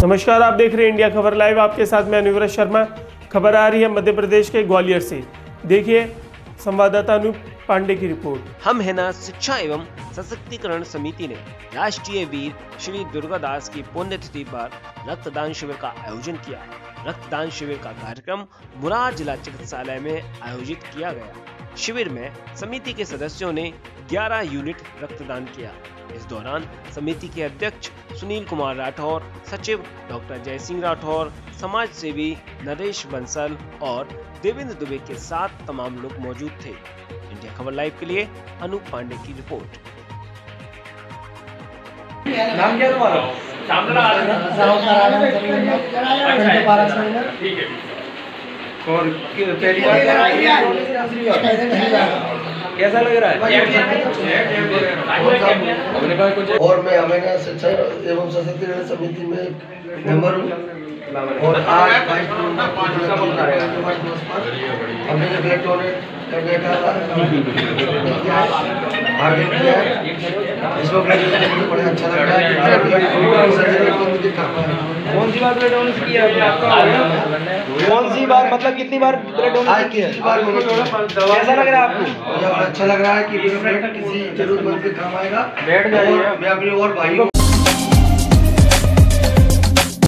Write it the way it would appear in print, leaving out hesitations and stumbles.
नमस्कार, आप देख रहे हैं इंडिया खबर लाइव। आपके साथ मैं अनुव्रत शर्मा। खबर आ रही है मध्य प्रदेश के ग्वालियर से। देखिए संवाददाता अनूप पांडे की रिपोर्ट। हम है ना शिक्षा एवं सशक्तिकरण समिति ने राष्ट्रीय वीर श्री दुर्गादास की पुण्यतिथि पर रक्तदान शिविर का आयोजन किया। रक्तदान शिविर का कार्यक्रम मुरार जिला चिकित्सालय में आयोजित किया गया। शिविर में समिति के सदस्यों ने 11 यूनिट रक्तदान किया। इस दौरान समिति के अध्यक्ष सुनील कुमार राठौर, सचिव डॉक्टर जय सिंह राठौर, समाज सेवी नरेश बंसल और देवेंद्र दुबे के साथ तमाम लोग मौजूद थे। इंडिया खबर लाइव के लिए अनूप पांडे की रिपोर्ट। नाम क्या तुम्हारा? ठीक है। और पहली बार कैसा लग रहा है? और मैं हमें शिक्षा एवं सशक्तिकरण समिति में मेंबर हूँ और आज हमने जो ब्लड डोनेट करने का आगे किया है, इसको मुझे बड़ा अच्छा लग रहा है। कौन सी बार ब्लड डोनेट किया आपने? कौन सी बार मतलब कितनी बार ब्लड डोनेट किया? कैसा लग रहा है आपको? मुझे अच्छा लग रहा है कि ब्लड किसी जरूरतमंद के काम आएगा। मैं अपने और भाई